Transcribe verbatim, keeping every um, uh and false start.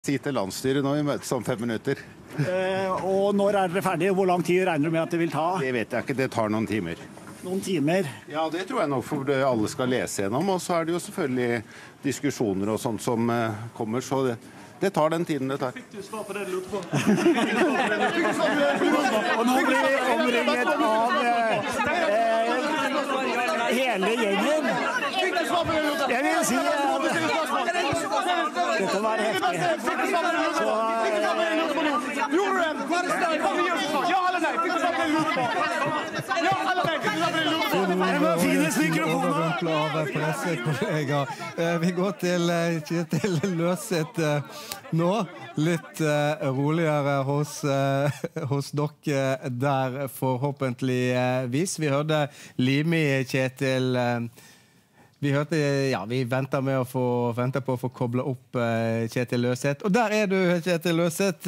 Si til landsstyret når vi møtes om fem minutter. Eh, og når er dere ferdige? Hvor lang tid regner du med at det vil ta? Det vet jeg ikke, det tar noen timer. Noen timer? Ja, det tror jeg nok for alle skal lese gjennom, og så er det jo selvfølgelig diskusjoner og sånt som uh, kommer, så det, det tar den tiden det tar. Fikk du svar på det du lurte på? Og nå blir vi omringet av eh, hele gjengen. Jeg vil si at dette var heftig. Så, Vi går til Kjetil Løseth nå, litt roligere hos, hos dere der forhåpentligvis. Vi hørte Limi, Kjetil. Vi hørte, ja, vi venter med å få, venter på å få koble opp Kjetil Løseth. Og der er du, Kjetil Løseth.